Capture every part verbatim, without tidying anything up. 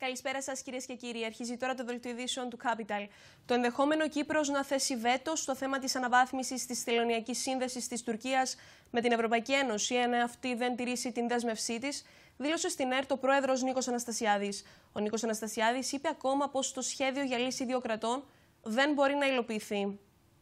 Καλησπέρα σας, κυρίες και κύριοι. Αρχίζει τώρα το δελτίο ειδήσεων του Capital. Το ενδεχόμενο Κύπρος να θέσει βέτο στο θέμα της αναβάθμισης της τελωνειακής σύνδεσης της Τουρκίας με την Ευρωπαϊκή Ένωση, αν αυτή δεν τηρήσει την δέσμευσή της, δήλωσε στην ΕΡΤ ο πρόεδρος Νίκος Αναστασιάδης. Ο Νίκος Αναστασιάδης είπε ακόμα πως το σχέδιο για λύση δύο κρατών δεν μπορεί να υλοποιηθεί.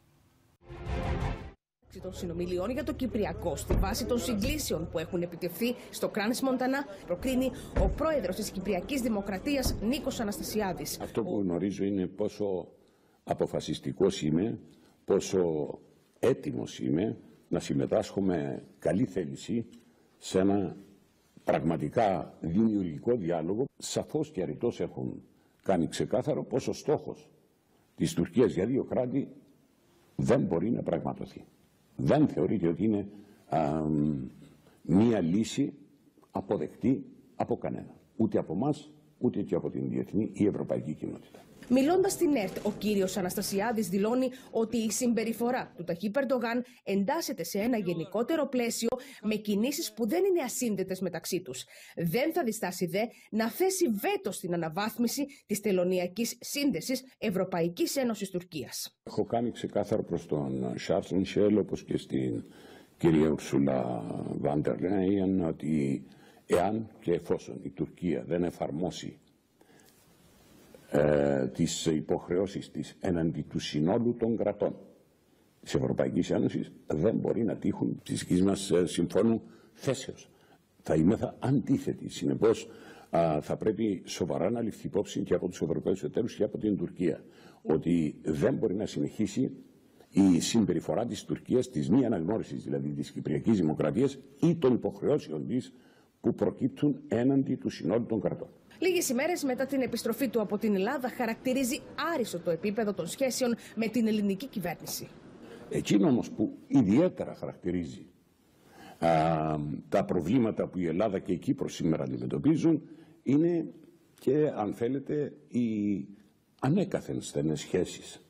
Των συνομιλιών για το Κυπριακό στη βάση των συγκλήσεων που έχουν επιτευχθεί στο Κράνς Μοντανά, προκρίνει ο πρόεδρος της Κυπριακής Δημοκρατίας Νίκος Αναστασιάδης. Αυτό που γνωρίζω είναι πόσο αποφασιστικός είμαι, πόσο έτοιμος είμαι να συμμετάσχω με καλή θέληση σε ένα πραγματικά δημιουργικό διάλογο. Σαφώς και αριτός έχουν κάνει ξεκάθαρο πως ο στόχος της Τουρκίας για δύο κράτη δεν μπορεί να πραγματοθεί. Δεν θεωρείται ότι είναι α, μία λύση αποδεκτή από κανένα. Ούτε από εμάς, ούτε και από την διεθνή ή ευρωπαϊκή κοινότητα. Μιλώντας στην ΕΡΤ, ο κύριος Αναστασιάδης δηλώνει ότι η συμπεριφορά του Ταγίπ Ερντογάν εντάσσεται σε ένα γενικότερο πλαίσιο με κινήσεις που δεν είναι ασύνδετες μεταξύ τους. Δεν θα διστάσει δε να θέσει βέτο στην αναβάθμιση της τελωνειακής σύνδεσης Ευρωπαϊκής Ένωσης Τουρκίας. Έχω κάνει ξεκάθαρο προς τον Σαρλ Μισελ, όπως και στην κυρία Ουρσούλα Βάντερ Λέιεν, ότι εάν και εφόσον η Τουρκία δεν εφαρμόσει Ε, τις υποχρεώσεις της έναντι του συνόλου των κρατών της Ευρωπαϊκής Ένωσης, δεν μπορεί να τύχουν της δικής μας ε, συμφώνου θέσεως. Θα είμαι αντίθετη. Συνεπώς α, θα πρέπει σοβαρά να ληφθεί υπόψη και από τους Ευρωπαίους εταίρους και από την Τουρκία ότι δεν μπορεί να συνεχίσει η συμπεριφορά της Τουρκίας της μη αναγνώρισης, δηλαδή της Κυπριακής Δημοκρατίας ή των υποχρεώσεων της που προκύπτουν έναντι του συνόλου των κρατών. Λίγες ημέρες μετά την επιστροφή του από την Ελλάδα, χαρακτηρίζει άριστο το επίπεδο των σχέσεων με την ελληνική κυβέρνηση. Εκείνο όμως που ιδιαίτερα χαρακτηρίζει α, τα προβλήματα που η Ελλάδα και η Κύπρος σήμερα αντιμετωπίζουν είναι και, αν θέλετε, οι ανέκαθεν στενές σχέσεις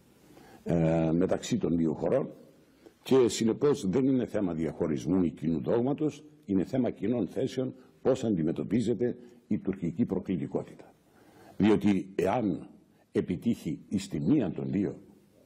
ε, μεταξύ των δύο χωρών και συνεπώς δεν είναι θέμα διαχωρισμού ή κοινού δόγματος, είναι θέμα κοινών θέσεων πώς αντιμετωπίζεται η τουρκική προκλητικότητα. Διότι εάν επιτύχει εις τη μία των δύο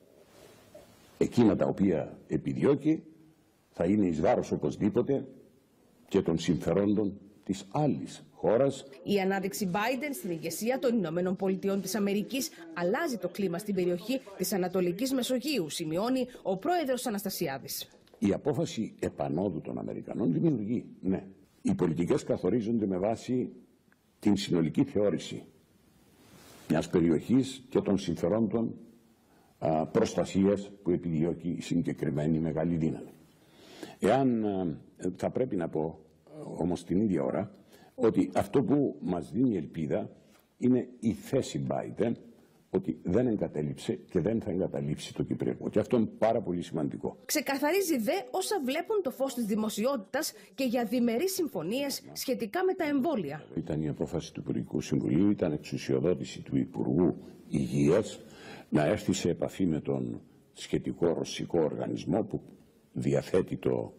εκείνα τα οποία επιδιώκει, θα είναι εις βάρος οπωσδήποτε και των συμφερόντων της άλλης χώρας. Η ανάδειξη Biden στην ηγεσία των Ηνωμένων Πολιτειών της Αμερικής αλλάζει το κλίμα στην περιοχή της Ανατολικής Μεσογείου, σημειώνει ο πρόεδρος Αναστασιάδης. Η απόφαση επανόδου των Αμερικανών δημιουργεί, ναι. Οι πολιτικές καθορίζονται με βάση την συνολική θεώρηση μιας περιοχής και των συμφερόντων α, προστασίας που επιδιώκει η συγκεκριμένη μεγάλη δύναμη. Εάν α, θα πρέπει να πω όμως την ίδια ώρα ότι αυτό που μας δίνει ελπίδα είναι η θέση Biden ότι δεν εγκατέλειψε και δεν θα εγκαταλείψει το Κυπριακό. Και αυτό είναι πάρα πολύ σημαντικό. Ξεκαθαρίζει δε όσα βλέπουν το φως της δημοσιότητας και για διμερείς συμφωνίες σχετικά με τα εμβόλια. Ήταν η απόφαση του Υπουργικού Συμβουλίου, ήταν εξουσιοδότηση του Υπουργού Υγείας να έρθει σε επαφή με τον σχετικό ρωσικό οργανισμό που διαθέτει το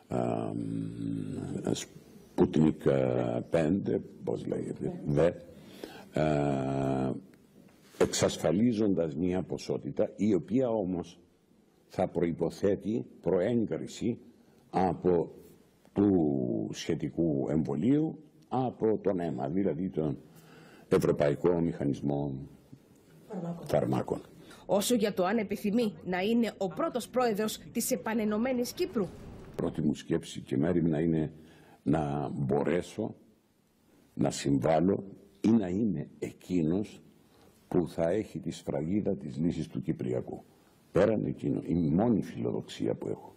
Sputnik πέντε, πώς λέγεται, δε, α, εξασφαλίζοντας μια ποσότητα η οποία όμως θα προϋποθέτει προέγκριση από του σχετικού εμβολίου από τον ΕΜΑ, δηλαδή τον Ευρωπαϊκό Μηχανισμό Φαρμάκων. Φαρμάκων. Όσο για το αν επιθυμεί να είναι ο πρώτος πρόεδρος της επανενωμένης Κύπρου. Πρώτη μου σκέψη και μέριμνα είναι να μπορέσω να συμβάλλω ή να είναι εκείνος που θα έχει τη σφραγίδα της λύσης του Κυπριακού. Πέραν εκείνο, η μόνη φιλοδοξία που έχω.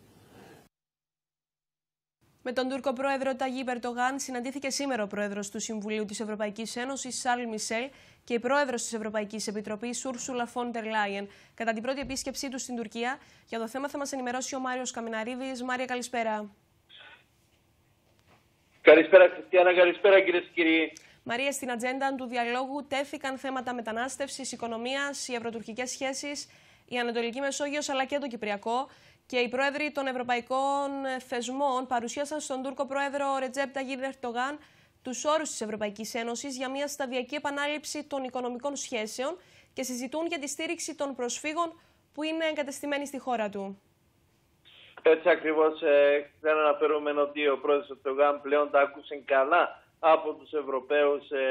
Με τον Τούρκο πρόεδρο Ταγίπ Ερντογάν συναντήθηκε σήμερα ο πρόεδρος του Συμβουλίου της Ευρωπαϊκής Ένωσης, Σαρλ Μισελ, και η πρόεδρος της Ευρωπαϊκής Επιτροπής, Ούρσουλα Φόντερ Λάιεν. Κατά την πρώτη επίσκεψή του στην Τουρκία, για το θέμα θα μας ενημερώσει ο Μάριος Καμιναρίδης. Μάρια, καλησπέρα. Καλησπέρα, Χριστιανά, καλησπέρα, κυρίες και κύριοι. Μαρία, στην ατζέντα του διαλόγου τέθηκαν θέματα μετανάστευσης, οικονομίας, οι ευρωτουρκικές σχέσεις, η Ανατολική Μεσόγειος αλλά και το Κυπριακό. Και οι πρόεδροι των ευρωπαϊκών θεσμών παρουσίασαν στον Τούρκο πρόεδρο Ρετζέπ Ταγίπ Ερντογάν τους όρους της Ευρωπαϊκής Ένωσης για μια σταδιακή επανάληψη των οικονομικών σχέσεων και συζητούν για τη στήριξη των προσφύγων που είναι εγκατεστημένοι στη χώρα του. Έτσι ακριβώς, ε, δεν αναφέρουμε ότι ο πρόεδρος Ερντογάν πλέον τα άκουσε καλά από τους Ευρωπαίους ε,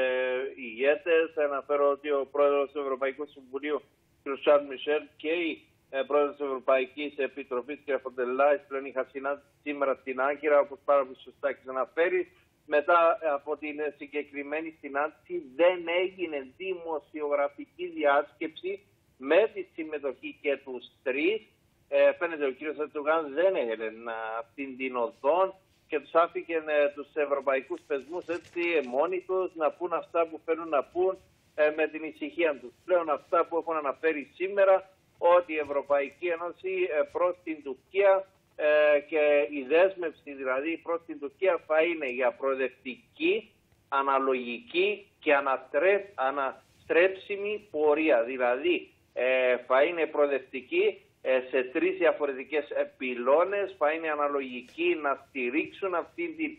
ηγέτες. Αναφέρω ότι ο πρόεδρος του Ευρωπαϊκού Συμβουλίου, κ. Σαρλ Μισελ, και η ε, πρόεδρος της Ευρωπαϊκής Επιτροπής, κ. φον ντερ Λάιεν, πλέον είχα συνάντηση σήμερα στην Άγκυρα, όπως πάρα πολύ σωστά έχεις αναφέρει. Μετά από την συγκεκριμένη συνάντηση δεν έγινε δημοσιογραφική διάσκεψη με τη συμμετοχή και τους τρεις. Ε, φαίνεται ο κύριος Ερντογάν δεν έγινε αυτήν την οδόν και τους άφηκε ε, τους ευρωπαϊκούς θεσμούς έτσι μόνοι τους να πούν αυτά που θέλουν να πούν ε, με την ησυχία τους. Πλέον αυτά που έχουν αναφέρει σήμερα, ότι η Ευρωπαϊκή Ένωση ε, προς την Τουρκία ε, και η δέσμευση δηλαδή προς την Τουρκία θα είναι για προοδευτική, αναλογική και αναστρέψ, αναστρέψιμη πορεία. Δηλαδή ε, θα είναι προοδευτική σε τρεις διαφορετικές πυλώνες, θα είναι αναλογική να στηρίξουν αυτή τη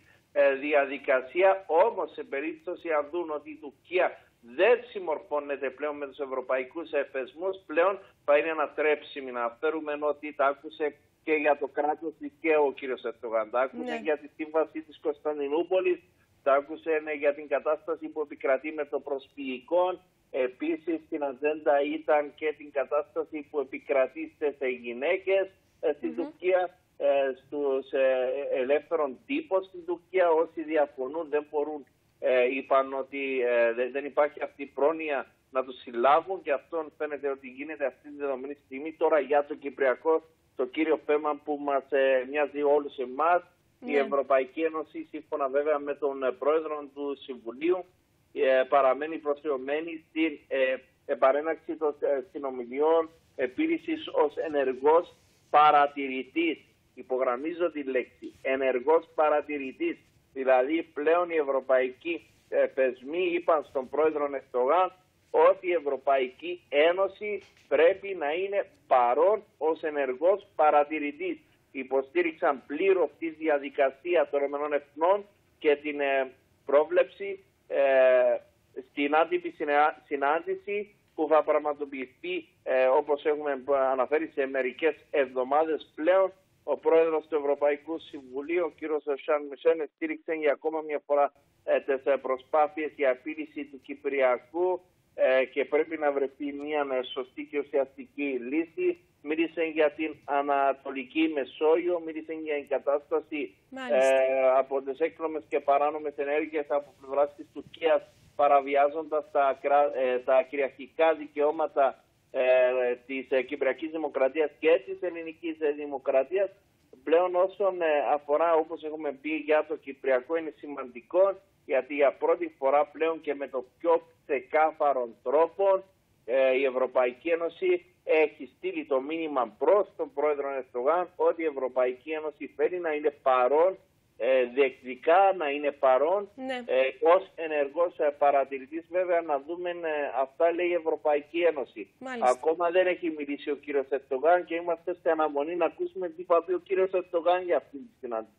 διαδικασία, όμως σε περίπτωση αν δουν ότι η Τουρκία δεν συμμορφώνεται πλέον με τους ευρωπαϊκούς θεσμούς, πλέον θα είναι ανατρέψιμη. Να φέρουμε ότι τα άκουσε και για το κράτος δικαίου ο κύριος Ερντογάν, τα άκουσε ναι. για τη σύμβαση της Κωνσταντινούπολης, τα άκουσε ναι, για την κατάσταση που επικρατεί με το προσφυγικό. Επίσης στην ατζέντα ήταν και την κατάσταση που επικρατεί σε γυναίκες ε, στην mm-hmm. Τουρκία, ε, στους ε, ελεύθερων τύπων στην Τουρκία. Όσοι διαφωνούν δεν μπορούν, ε, είπαν ότι ε, δεν υπάρχει αυτή η πρόνοια να τους συλλάβουν και αυτό φαίνεται ότι γίνεται αυτή τη δεδομένη στιγμή. Τώρα για το Κυπριακό, το κύριο θέμα που μας ε, μοιάζει όλους εμάς, mm-hmm. η Ευρωπαϊκή Ένωση, σύμφωνα βέβαια με τον ε, πρόεδρο του Συμβουλίου, Ε, παραμένει προσφυλωμένη στην ε, επαρέναρξη των ε, συνομιλιών επίλυσης ως ενεργός παρατηρητής. Υπογραμμίζω τη λέξη, ενεργός παρατηρητής. Δηλαδή πλέον οι ευρωπαϊκοί ε, θεσμοί είπαν στον πρόεδρο Ερντογάν ότι η Ευρωπαϊκή Ένωση πρέπει να είναι παρόν ως ενεργός παρατηρητής. Υποστήριξαν πλήρως τη διαδικασία των ΗΠΑ και την ε, πρόβλεψη Ε, στην άτυπη συνάντηση που θα πραγματοποιηθεί ε, όπως έχουμε αναφέρει σε μερικές εβδομάδες πλέον. Ο πρόεδρος του Ευρωπαϊκού Συμβουλίου, ο κ. Σαρλ Μισελ, στήριξε για ακόμα μια φορά ε, τις προσπάθειες για επίλυση του Κυπριακού ε, και πρέπει να βρεθεί μια σωστή και ουσιαστική λύση. Μίλησε για την Ανατολική Μεσόγειο, μίλησε για την κατάσταση ε, από τις έκρομες και παράνομες ενέργειες από πλευράς της Τουρκίας, παραβιάζοντας τα, ε, τα κυριαρχικά δικαιώματα ε, της ε, Κυπριακής Δημοκρατίας και της Ελληνικής Δημοκρατίας. Πλέον όσον ε, αφορά, όπως έχουμε πει, για το Κυπριακό είναι σημαντικό, γιατί για πρώτη φορά πλέον και με το πιο ξεκάθαρο τρόπο ε, η Ευρωπαϊκή Ένωση έχει στείλει το μήνυμα προς τον πρόεδρο Ερντογάν ότι η Ευρωπαϊκή Ένωση θέλει να είναι παρόν, ε, διεκδικά να είναι παρόν ναι. ε, ως ενεργός ε, παρατηρητής. Βέβαια να δούμε ε, αυτά λέει η Ευρωπαϊκή Ένωση. Μάλιστα. Ακόμα δεν έχει μιλήσει ο κύριος Ερντογάν και είμαστε σε αναμονή να ακούσουμε τι θα πει ο κύριος Ερντογάν για αυτή τη συνάντηση.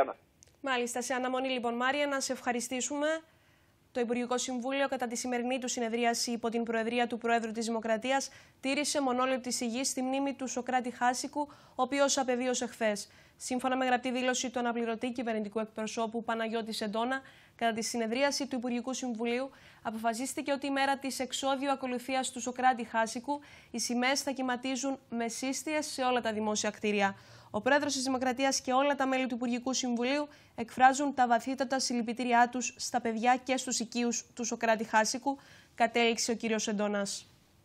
Μάλιστα, σε αναμονή λοιπόν Μάρια, να σε ευχαριστήσουμε. Το Υπουργικό Συμβούλιο, κατά τη σημερινή του συνεδρίαση υπό την Προεδρία του Προέδρου της Δημοκρατίας, τήρησε μονόλεπτη σιγή στη μνήμη του Σωκράτη Χάσικου, ο οποίος απεβίωσε χθες. Σύμφωνα με γραπτή δήλωση του αναπληρωτή κυβερνητικού εκπροσώπου Παναγιώτη Σεντόνα, κατά τη συνεδρίαση του Υπουργικού Συμβουλίου, αποφασίστηκε ότι η μέρα της εξώδιου ακολουθίας του Σωκράτη Χάσικου, οι σημαίες θα κυματίζουν με σύστιες σε όλα τα δημόσια κτίρια. Ο πρόεδρος της Δημοκρατίας και όλα τα μέλη του Υπουργικού Συμβουλίου εκφράζουν τα βαθύτατα συλληπιτήριά τους στα παιδιά και στους οικείους του Σωκράτη Χάσικου, κατέληξε ο κύριος Σεντόνας.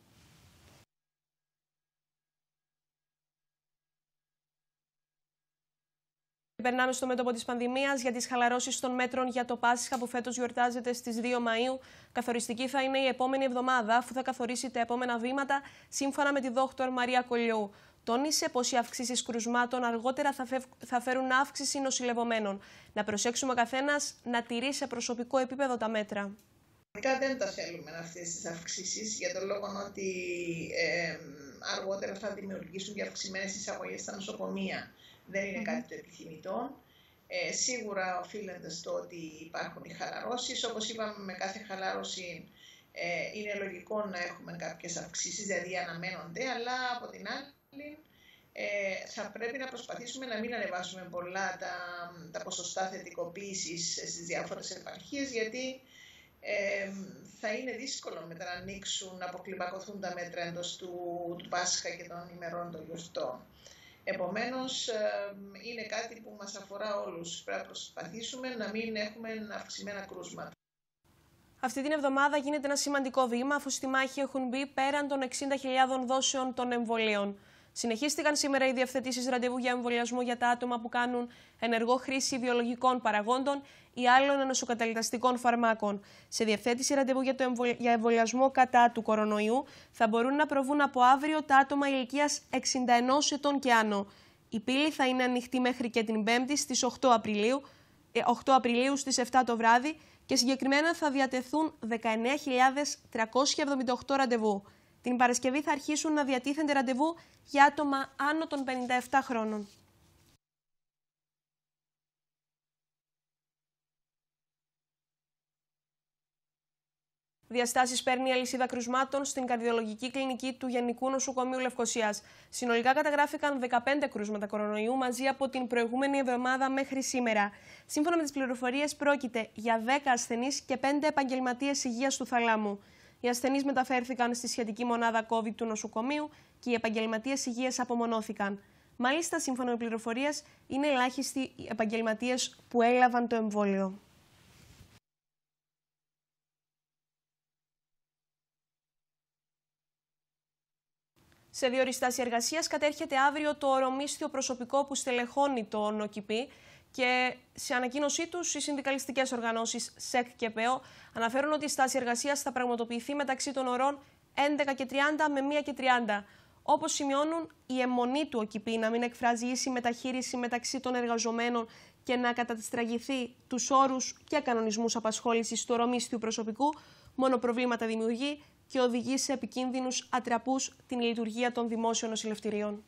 Περνάμε στο μέτωπο της πανδημίας. Για τις χαλαρώσεις των μέτρων για το Πάσχα που φέτος γιορτάζεται στις δύο Μαΐου, καθοριστική θα είναι η επόμενη εβδομάδα, αφού θα καθορίσει τα επόμενα βήματα, σύμφωνα με τη δόκτωρ Μαρία Κολιού. Τόνισε πως οι αυξήσεις κρουσμάτων αργότερα θα, φευ... θα φέρουν αύξηση νοσηλευομένων. Να προσέξουμε ο καθένας να τηρεί σε προσωπικό επίπεδο τα μέτρα. Δεν τα θέλουμε αυτές τις αυξήσεις για τον λόγο ότι ε, αργότερα θα δημιουργήσουν και αυξημένες εισαγωγές στα νοσοκομεία. Δεν είναι mm-hmm. κάτι το επιθυμητό. Ε, σίγουρα οφείλεται στο ότι υπάρχουν οι χαλαρώσεις. Όπως είπαμε, με κάθε χαλάρωση ε, είναι λογικό να έχουμε κάποιες αυξήσεις, δηλαδή αναμένονται, αλλά από την άλλη ε, θα πρέπει να προσπαθήσουμε να μην ανεβάσουμε πολλά τα, τα ποσοστά θετικοποίησης στις διάφορες επαρχίες, γιατί ε, θα είναι δύσκολο μετά να ανοίξουν, να αποκλιμακωθούν τα μέτρα εντός του, του Πάσχα και των ημερών των γιορτών. Επομένως, είναι κάτι που μας αφορά όλους. Πρέπει να προσπαθήσουμε να μην έχουμε αυξημένα κρούσματα. Αυτή την εβδομάδα γίνεται ένα σημαντικό βήμα, αφού στη μάχη έχουν μπει πέραν των εξήντα χιλιάδων δόσεων των εμβολίων. Συνεχίστηκαν σήμερα οι διευθετήσεις ραντεβού για εμβολιασμό για τα άτομα που κάνουν ενεργό χρήση βιολογικών παραγόντων ή άλλων ενοσοκαταλυταστικών φαρμάκων. Σε διευθέτηση ραντεβού για, το εμβολια... για εμβολιασμό κατά του κορονοϊού θα μπορούν να προβούν από αύριο τα άτομα ηλικίας εξήντα ενός ετών και άνω. Η πύλη θα είναι ανοιχτή μέχρι και την Πέμπτη στις οκτώ Απριλίου, οκτώ Απριλίου στις επτά το βράδυ και συγκεκριμένα θα διατεθούν δεκαεννέα χιλιάδες τριακόσια εβδομήντα οκτώ ραντεβού. Την Παρασκευή θα αρχίσουν να διατίθενται ραντεβού για άτομα άνω των πενήντα επτά χρόνων. Διαστάσεις παίρνει η αλυσίδα κρουσμάτων στην καρδιολογική κλινική του Γενικού Νοσοκομείου Λευκωσίας. Συνολικά καταγράφηκαν δεκαπέντε κρούσματα κορονοϊού μαζί από την προηγούμενη εβδομάδα μέχρι σήμερα. Σύμφωνα με τις πληροφορίες, πρόκειται για δέκα ασθενείς και πέντε επαγγελματίες υγείας του θαλάμου. Οι ασθενείς μεταφέρθηκαν στη σχετική μονάδα COVID του νοσοκομείου και οι επαγγελματίες υγείας απομονώθηκαν. Μάλιστα, σύμφωνα με πληροφορίες, είναι ελάχιστοι οι επαγγελματίες που έλαβαν το εμβόλιο. Σε δύο οριστάσια εργασίας κατέρχεται αύριο το ορομίσθιο προσωπικό που στελεχώνει το ΝΟΚΙΠΗ και σε ανακοίνωσή τους οι συνδικαλιστικές οργανώσεις ΣΕΚ και ΠΕΟ αναφέρουν ότι η στάση εργασίας θα πραγματοποιηθεί μεταξύ των ωρών έντεκα και τριάντα με μία και τριάντα. Όπως σημειώνουν, η αιμονή του ΟΚΙΠΗ να μην εκφράζει ίση μεταχείριση μεταξύ των εργαζομένων και να καταστραγηθεί τους όρους και κανονισμούς απασχόλησης του ορομίσθιου προσωπικού, μόνο προβλήματα δημιουργεί και οδηγεί σε επικίνδυνους ατραπούς την λειτουργία των δημόσιων νοσηλευτηρίων.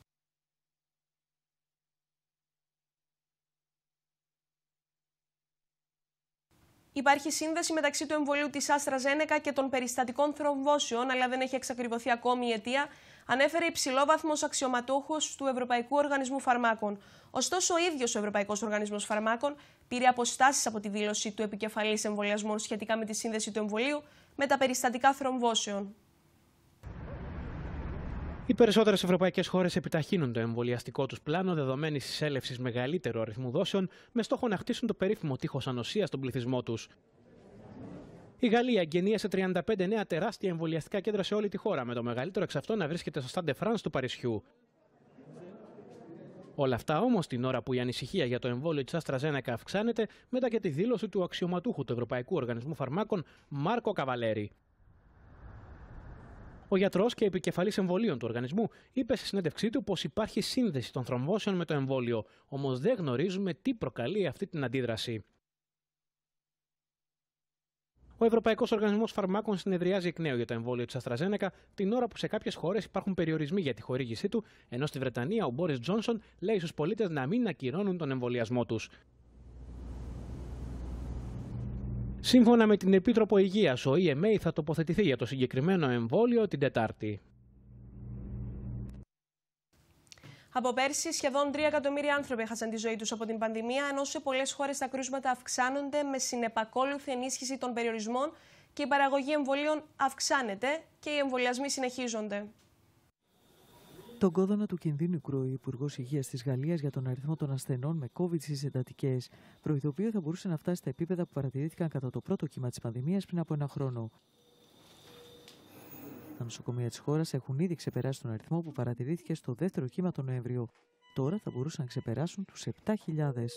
Υπάρχει σύνδεση μεταξύ του εμβολίου της AstraZeneca και των περιστατικών θρομβώσεων, αλλά δεν έχει εξακριβωθεί ακόμη η αιτία, ανέφερε υψηλόβαθμος αξιωματούχος του Ευρωπαϊκού Οργανισμού Φαρμάκων. Ωστόσο, ο ίδιος ο Ευρωπαϊκός Οργανισμός Φαρμάκων πήρε αποστάσεις από τη δήλωση του επικεφαλής εμβολιασμών σχετικά με τη σύνδεση του εμβολίου με τα περιστατικά θρομβώσεων. Οι περισσότερες ευρωπαϊκές χώρες επιταχύνουν το εμβολιαστικό τους πλάνο δεδομένης της έλευσης μεγαλύτερου αριθμού δόσεων, με στόχο να χτίσουν το περίφημο τείχος ανοσίας στον πληθυσμό τους. Η Γαλλία εγγενίασε τριάντα πέντε νέα τεράστια εμβολιαστικά κέντρα σε όλη τη χώρα, με το μεγαλύτερο εξ αυτών να βρίσκεται στο Stade de France του Παρισιού. Όλα αυτά όμως την ώρα που η ανησυχία για το εμβόλιο της AstraZeneca αυξάνεται μετά και τη δήλωση του αξιωματούχου του Ευρωπαϊκού Οργανισμού Φαρμάκων, Μάρκο Καβαλέρη. Ο γιατρός και επικεφαλής εμβολίων του οργανισμού είπε σε συνέντευξή του πως υπάρχει σύνδεση των θρομβώσεων με το εμβόλιο, όμως δεν γνωρίζουμε τι προκαλεί αυτή την αντίδραση. Ο Ευρωπαϊκός Οργανισμός Φαρμάκων συνεδριάζει εκ νέου για το εμβόλιο της AstraZeneca την ώρα που σε κάποιες χώρες υπάρχουν περιορισμοί για τη χορήγησή του, ενώ στη Βρετανία ο Μπόρις Τζόνσον λέει στους πολίτες να μην ακυρώνουν τον εμβολιασμό τους. Σύμφωνα με την Επίτροπο Υγείας, ο ι εμ έι θα τοποθετηθεί για το συγκεκριμένο εμβόλιο την Τετάρτη. Από πέρσι, σχεδόν τρία εκατομμύρια άνθρωποι έχασαν τη ζωή τους από την πανδημία, ενώ σε πολλές χώρες τα κρούσματα αυξάνονται με συνεπακόλουθη ενίσχυση των περιορισμών και η παραγωγή εμβολίων αυξάνεται και οι εμβολιασμοί συνεχίζονται. Τον κόδωνα του κινδύνου κρούει ο Υπουργός Υγείας της Γαλλίας για τον αριθμό των ασθενών με COVID στις εντατικές, προειδοποιεί ότι θα μπορούσε να φτάσει στα επίπεδα που παρατηρήθηκαν κατά το πρώτο κύμα της πανδημίας πριν από ένα χρόνο. Τα νοσοκομεία της χώρας έχουν ήδη ξεπεράσει τον αριθμό που παρατηρήθηκε στο δεύτερο κύμα τον Νοέμβριο. Τώρα θα μπορούσαν να ξεπεράσουν τους επτά χιλιάδες.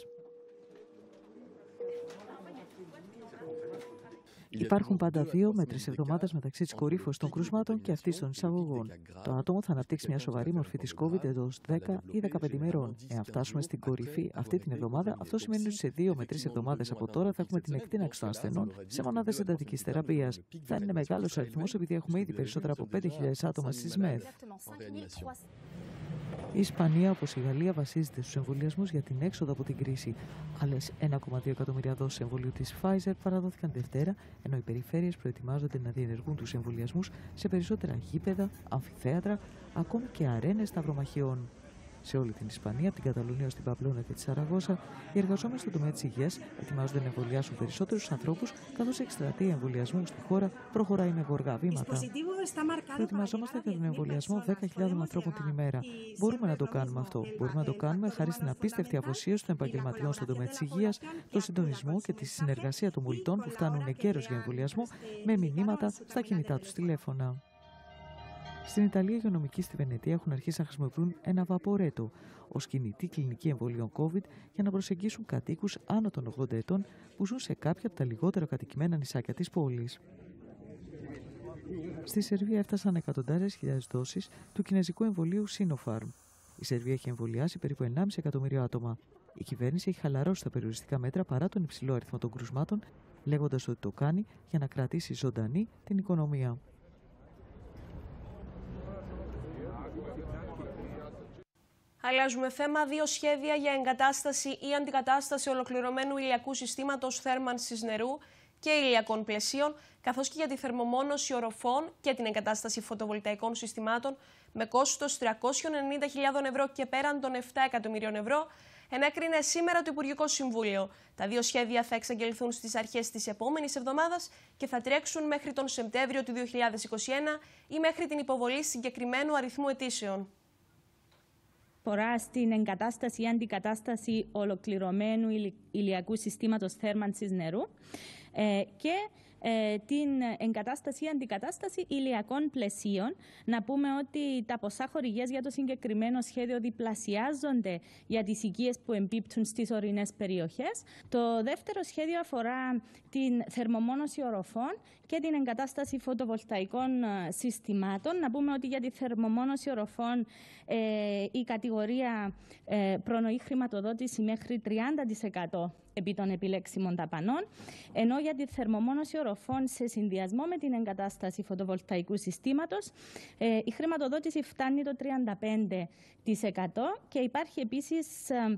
Υπάρχουν πάντα δύο με τρεις εβδομάδες μεταξύ της κορύφωσης των κρούσματων και αυτής των εισαγωγών. Το άτομο θα αναπτύξει μια σοβαρή μορφή της COVID εντός δέκα ή δεκαπέντε ημερών. Εάν φτάσουμε στην κορυφή αυτή την εβδομάδα, αυτό σημαίνει ότι σε δύο με τρεις εβδομάδες από τώρα θα έχουμε την εκτείναξη των ασθενών σε μονάδες εντατικής θεραπείας. Θα είναι μεγάλος αριθμός επειδή έχουμε ήδη περισσότερα από πέντε χιλιάδες άτομα στις ΜΕΘ. Η Ισπανία, όπως η Γαλλία, βασίζεται στους εμβολιασμούς για την έξοδο από την κρίση. Άλλες ένα κόμμα δύο εκατομμύρια δόσεις εμβολίου της Pfizer παραδόθηκαν Δευτέρα, ενώ οι περιφέρειες προετοιμάζονται να διενεργούν τους εμβολιασμούς σε περισσότερα γήπεδα, αμφιθέατρα, ακόμη και αρένες σταυρομαχιών. Σε όλη την Ισπανία, από την Καταλουνία ως την Παμπλώνα και τη Σαραγώσα, οι εργαζόμενοι στον τομέα της υγείας ετοιμάζονται να εμβολιάσουν περισσότερους ανθρώπους, καθώς η εκστρατεία εμβολιασμού στη χώρα προχωράει με γοργά βήματα. Προετοιμαζόμαστε για τον εμβολιασμό δέκα χιλιάδων ανθρώπων την ημέρα. Μπορούμε να το κάνουμε αυτό. Μπορούμε να το κάνουμε χάρη στην απίστευτη αφοσίωση των επαγγελματιών στον τομέα της υγείας, τον συντονισμό και τη συνεργασία των πολιτών που φτάνουν εγκαίρως για εμβολιασμό με μηνύματα στα κινητά τους τηλέφωνα. Στην Ιταλία, οι υγειονομικοί στη Βενετία έχουν αρχίσει να χρησιμοποιούν ένα βαπορέτο ως κινητή κλινική εμβολίων COVID για να προσεγγίσουν κατοίκους άνω των ογδόντα ετών που ζουν σε κάποια από τα λιγότερα κατοικημένα νησάκια της πόλης. Στη Σερβία έφτασαν εκατοντάδες χιλιάδες δόσεις του κινέζικου εμβολίου Sinopharm. Η Σερβία έχει εμβολιάσει περίπου ενάμιση εκατομμύριο άτομα. Η κυβέρνηση έχει χαλαρώσει τα περιοριστικά μέτρα παρά τον υψηλό αριθμό των κρουσμάτων, λέγοντας ότι το κάνει για να κρατήσει ζωντανή την οικονομία. Αλλάζουμε θέμα. Δύο σχέδια για εγκατάσταση ή αντικατάσταση ολοκληρωμένου ηλιακού συστήματος θέρμανσης νερού και ηλιακών πλαισίων, καθώς και για τη θερμομόνωση οροφών και την εγκατάσταση φωτοβολταϊκών συστημάτων με κόστος τριακόσιες ενενήντα χιλιάδες ευρώ και πέραν των επτά εκατομμυρίων ευρώ, ενέκρινε σήμερα το Υπουργικό Συμβούλιο. Τα δύο σχέδια θα εξαγγελθούν στις αρχές της επόμενης εβδομάδας και θα τρέξουν μέχρι τον Σεπτέμβριο του δύο χιλιάδες είκοσι ένα ή μέχρι την υποβολή συγκεκριμένου αριθμού αιτήσεων. Αφορά στην εγκατάσταση ή αντικατάσταση ολοκληρωμένου ηλιακού συστήματος θέρμανσης νερού ε, και ε, την εγκατάσταση ή αντικατάσταση ηλιακών πλαισίων. Να πούμε ότι τα ποσά χορηγίας για το συγκεκριμένο σχέδιο διπλασιάζονται για τις οικίες που εμπίπτουν στις ορεινές περιοχές. Το δεύτερο σχέδιο αφορά την θερμομόνωση οροφών και την εγκατάσταση φωτοβολταϊκών συστημάτων. Να πούμε ότι για τη θερμομόνωση οροφών ε, η κατηγορία ε, προνοεί χρηματοδότηση μέχρι τριάντα τοις εκατό επί των επιλέξιμων δαπανών, ενώ για τη θερμομόνωση οροφών σε συνδυασμό με την εγκατάσταση φωτοβολταϊκού συστήματος ε, η χρηματοδότηση φτάνει το τριάντα πέντε τοις εκατό και υπάρχει επίσης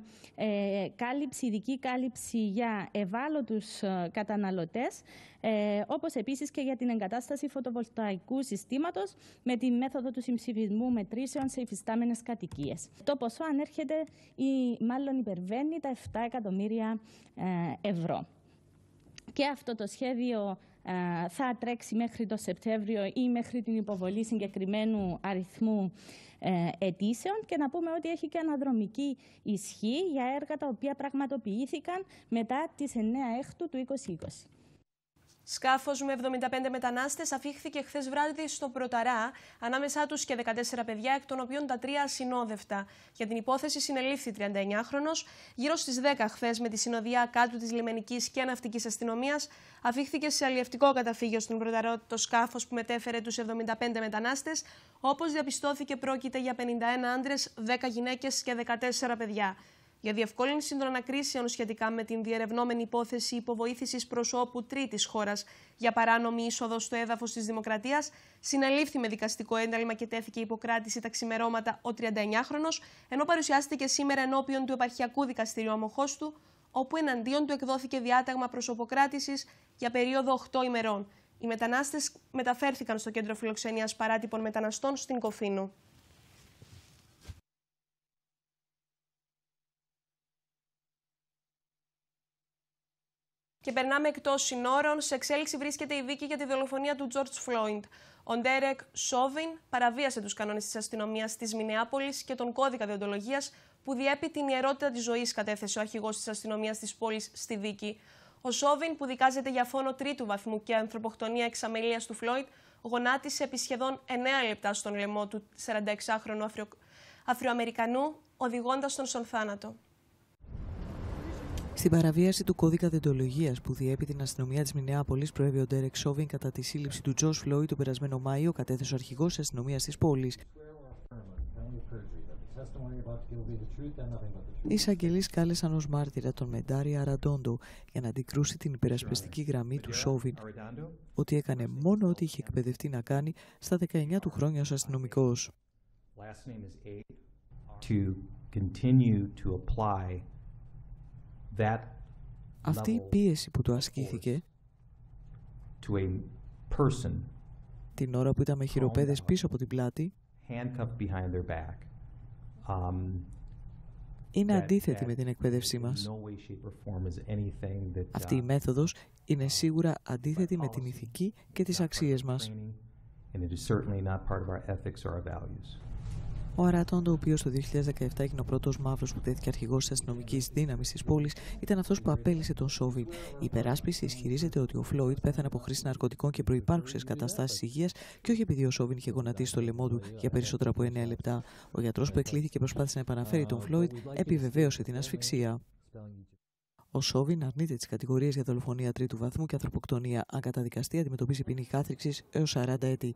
ε, κάλυψη, ειδική κάλυψη για ευάλωτους ε, καταναλωτές, ε, όπως επίσης και για την εγκατάσταση φωτοβολταϊκού συστήματος με τη μέθοδο του συμψηφισμού μετρήσεων σε υφιστάμενες κατοικίες. Το ποσό ανέρχεται ή μάλλον υπερβαίνει τα επτά εκατομμύρια ευρώ. Και αυτό το σχέδιο ε, θα τρέξει μέχρι το Σεπτέμβριο ή μέχρι την υποβολή συγκεκριμένου αριθμού ε, αιτήσεων και να πούμε ότι έχει και αναδρομική ισχύ για έργα τα οποία πραγματοποιήθηκαν μετά τις εννέα Έκτου του είκοσι είκοσι. Σκάφος με εβδομήντα πέντε μετανάστες αφήχθηκε χθες βράδυ στο Πρωταρά, ανάμεσά τους και δεκατέσσερα παιδιά, εκ των οποίων τα τρία ασυνόδευτα. Για την υπόθεση συνελήφθη τριανταεννιάχρονος. Γύρω στις δέκα χθες, με τη συνοδεία κάτω της λιμενικής και ναυτικής αστυνομίας, αφήχθηκε σε αλλιευτικό καταφύγιο στην Πρωταρά το σκάφος που μετέφερε τους εβδομήντα πέντε μετανάστες. Όπως διαπιστώθηκε, πρόκειται για πενήντα ένα άντρες, δέκα γυναίκες και δεκατέσσερα παιδιά. Για διευκόλυνση των ανακρίσεων σχετικά με την διερευνόμενη υπόθεση υποβοήθησης προσώπου τρίτης χώρας για παράνομη είσοδο στο έδαφος της Δημοκρατίας, συνελήφθη με δικαστικό ένταλμα και τέθηκε υποκράτηση τα ξημερώματα ο τριανταεννιάχρονος, ενώ παρουσιάστηκε σήμερα ενώπιον του Επαρχιακού Δικαστηρίου Αμοχώστου, όπου εναντίον του εκδόθηκε διάταγμα προσωποκράτησης για περίοδο οκτώ ημερών. Οι μετανάστες μεταφέρθηκαν στο κέντρο φιλοξενίας παράτυπων μεταναστών στην Κοφίνου. Και περνάμε εκτός συνόρων. Σε εξέλιξη βρίσκεται η δίκη για τη δολοφονία του George Floyd. Ο Ντέρεκ Σόβιν παραβίασε τους κανόνες της αστυνομίας της Μινεάπολης και τον κώδικα δεοντολογίας που διέπει την ιερότητα της ζωής, κατέθεσε ο αρχηγός της αστυνομίας της πόλης στη δίκη. Ο Σόβιν, που δικάζεται για φόνο τρίτου βαθμού και ανθρωποκτονία εξ αμελίας του Φλόιντ, γονάτισε επί σχεδόν εννέα λεπτά στον λαιμό του σαρανταεξάχρονου Αφριο... Αφροαμερικανού, οδηγώντας τον στον θάνατο. Στην παραβίαση του κώδικα δεοντολογίας που διέπει την αστυνομία της Μινεάπολης, προέβη ο Ντέρεκ Σόβιν κατά τη σύλληψη του Τζορτζ Φλόιντ τον περασμένο Μάιο, κατέθεσε ο αρχηγός της αστυνομίας της πόλης. Οι εισαγγελείς κάλεσαν ως μάρτυρα τον Μεντάρι Αραντόντο για να αντικρούσει την υπερασπιστική γραμμή του Σόβιν, ότι έκανε μόνο ό,τι είχε εκπαιδευτεί να κάνει στα δεκαεννιά του χρόνια ως αστυνομικός. to continue to apply that Αυτή η πίεση που του ασκήθηκε to a person την ώρα που ήταν με χειροπέδες πίσω από την πλάτη handcuffed behind their back um, είναι that, αντίθετη that με την εκπαίδευσή μας. no way, shape, or form is anything that, Αυτή η uh, μέθοδος είναι σίγουρα αντίθετη με την ηθική και τις αξίες μας. and it is certainly not part of our ethics or our values. Ο Αρατόντο, ο οποίος το δύο χιλιάδες δεκαεπτά έγινε ο πρώτος μαύρος που τέθηκε αρχηγός της αστυνομικής δύναμης της πόλης, ήταν αυτός που απέλυσε τον Σόβιν. Η υπεράσπιση ισχυρίζεται ότι ο Φλόιντ πέθανε από χρήση ναρκωτικών και προϋπάρχουσες καταστάσεις υγείας και όχι επειδή ο Σόβιν είχε γονατίσει το λαιμό του για περισσότερα από εννέα λεπτά. Ο γιατρός που εκλήθηκε και προσπάθησε να επαναφέρει τον Φλόιντ επιβεβαίωσε την ασφυξία. Ο Σόβιν αρνείται τις κατηγορίες για δολοφονία τρίτου βαθμού και ανθρωποκτονία. Αν καταδικαστεί, αντιμετωπίζει ποινή κάθριξης έως σαράντα έτη.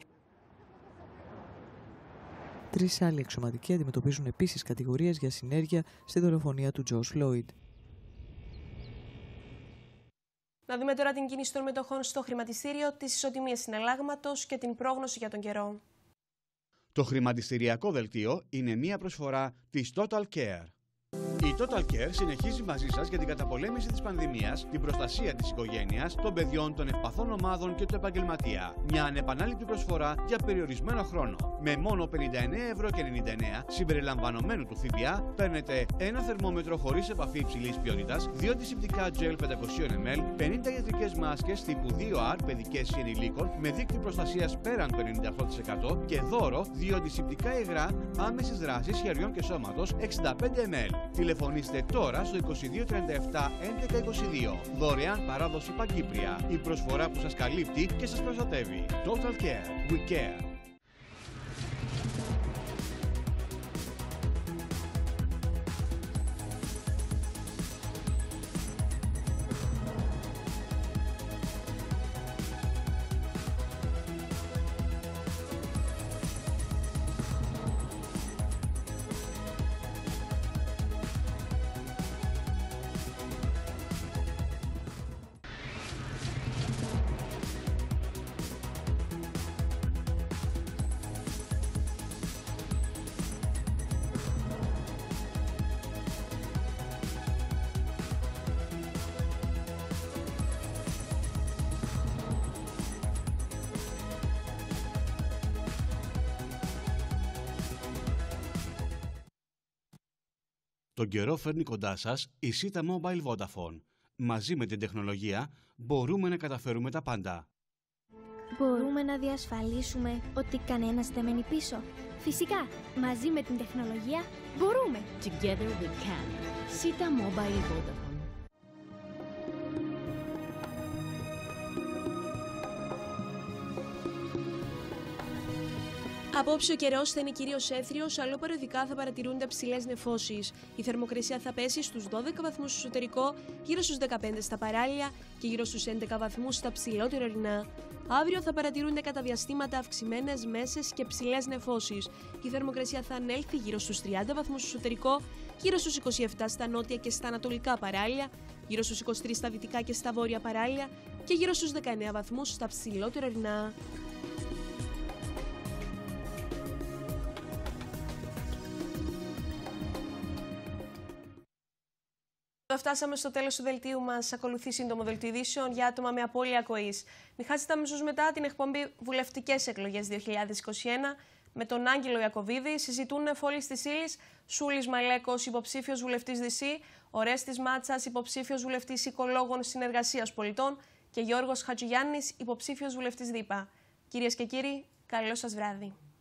Τρεις άλλοι εξωματικοί αντιμετωπίζουν επίσης κατηγορίες για συνέργεια στη δολοφονία του Τζορτζ Φλόιντ. Να δούμε τώρα την κίνηση των μετοχών στο χρηματιστήριο, τις ισοτιμίες συναλλάγματος και την πρόγνωση για τον καιρό. Το χρηματιστηριακό δελτίο είναι μία προσφορά της Total Care. Η Total Care συνεχίζει μαζί σας για την καταπολέμηση της πανδημίας, την προστασία της οικογένειας, των παιδιών, των ευπαθών ομάδων και του επαγγελματία. Μια ανεπανάληπτη προσφορά για περιορισμένο χρόνο. Με μόνο πενήντα εννέα ευρώ και ενενήντα εννέα συμπεριλαμβανομένου του ΦΠΑ παίρνετε ένα θερμόμετρο χωρίς επαφή υψηλής ποιότητας, δύο αντισηπτικά gel πεντακόσια μιλιλίτρα, πενήντα ιατρικές μάσκες τύπου δύο αρ παιδικές ή ενηλίκων με δείκτη προστασίας πέραν του ενενήντα οκτώ τοις εκατό και δώρο δύο αντισηπτικά υγρά άμεσης δράσης χεριών και σώματος εξήντα πέντε μιλιλίτρα. Τηλεφωνήστε τώρα στο είκοσι δύο τριάντα επτά έντεκα είκοσι δύο. Δωρεάν παράδοση Παγκύπρια. Η προσφορά που σας καλύπτει και σας προστατεύει. Total Care. We care. Τον καιρό φέρνει κοντά σας η Sita Mobile Vodafone. Μαζί με την τεχνολογία μπορούμε να καταφέρουμε τα πάντα. Μπορούμε να διασφαλίσουμε ότι κανένας δεν μένει πίσω. Φυσικά, μαζί με την τεχνολογία μπορούμε. Together we can. Sita Mobile Vodafone. Απόψε ο καιρός θα είναι κυρίως έθριος, αλλά περιοδικά θα παρατηρούνται ψηλές νεφώσεις. Η θερμοκρασία θα πέσει στους δώδεκα βαθμούς στο εσωτερικό, γύρω στους δεκαπέντε στα παράλια και γύρω στους έντεκα βαθμούς στα ψηλότερα ορεινά. Αύριο θα παρατηρούνται κατά διαστήματα αυξημένες, μέσες και ψηλές νεφώσεις. Η θερμοκρασία θα ανέλθει γύρω στους τριάντα βαθμούς στο εσωτερικό, γύρω στους είκοσι επτά στα νότια και στα ανατολικά παράλια, γύρω στους είκοσι τρία στα δυτικά και στα βόρεια παράλια και γύρω στους δεκαεννέα βαθμούς στα ψηλότερα ορεινά. Φτάσαμε στο τέλος του δελτίου μας. Ακολουθεί σύντομο δελτίο ειδήσεων για άτομα με απώλεια ακοής. Μην χάσετε αμέσως μετά την εκπομπή Βουλευτικές Εκλογές δύο χιλιάδες είκοσι ένα με τον Άγγελο Ιακωβίδη. Συζητούν εφόλης της ύλης, Σούλης Μαλέκος, υποψήφιος βουλευτής ΔΥΣΥ, Ορέστης Μάτσας, υποψήφιος βουλευτής Οικολόγων Συνεργασίας Πολιτών και Γιώργος Χατζηγιάννης, υποψήφιος βουλευτής ΔΥΠΑ. Κυρίες και κύριοι, καλό σας βράδυ.